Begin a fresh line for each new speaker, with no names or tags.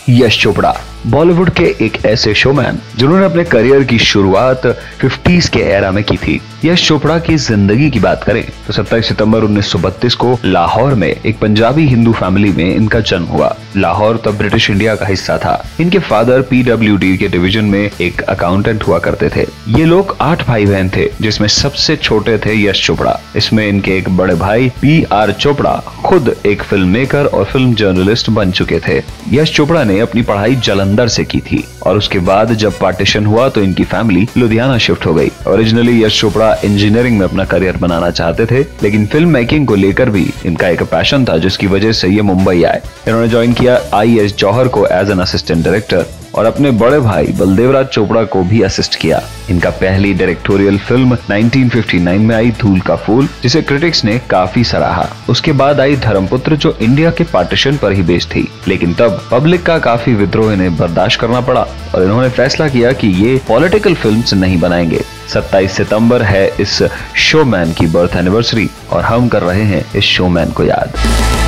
यश चोपड़ा बॉलीवुड के एक ऐसे शोमैन जिन्होंने अपने करियर की शुरुआत 50s के एरा में की थी। यश चोपड़ा की जिंदगी की बात करें तो 27 सितंबर 1932 को लाहौर में एक पंजाबी हिंदू फैमिली में इनका जन्म हुआ। लाहौर तब ब्रिटिश इंडिया का हिस्सा था। इनके फादर PWD के डिवीजन में एक अकाउंटेंट हुआ करते थे। ये लोग 8 भाई बहन थे, जिसमें सबसे छोटे थे यश चोपड़ा। इसमें इनके एक बड़े भाई PR चोपड़ा खुद एक फिल्म मेकर और फिल्म जर्नलिस्ट बन चुके थे। यश चोपड़ा ने अपनी पढ़ाई जालंधर से की थी और उसके बाद जब पार्टीशन हुआ तो इनकी फैमिली लुधियाना शिफ्ट हो गई। ओरिजिनली यश चोपड़ा इंजीनियरिंग में अपना करियर बनाना चाहते थे, लेकिन फिल्म मेकिंग को लेकर भी इनका एक पैशन था, जिसकी वजह से ये मुंबई आए। इन्होंने ज्वाइन किया IS जौहर को एज एन असिस्टेंट डायरेक्टर और अपने बड़े भाई बलदेवराज चोपड़ा को भी असिस्ट किया। इनका पहली डायरेक्टोरियल फिल्म 1959 में आई धूल का फूल, जिसे क्रिटिक्स ने काफी सराहा। उसके बाद आई धर्मपुत्र, जो इंडिया के पार्टीशन पर ही बेस्ड थी, लेकिन तब पब्लिक का काफी विद्रोह इन्हें बर्दाश्त करना पड़ा और इन्होंने फैसला किया कि ये पॉलिटिकल फिल्म्स नहीं बनाएंगे। 27 सितंबर है इस शोमैन की बर्थ एनिवर्सरी और हम कर रहे हैं इस शोमैन को याद।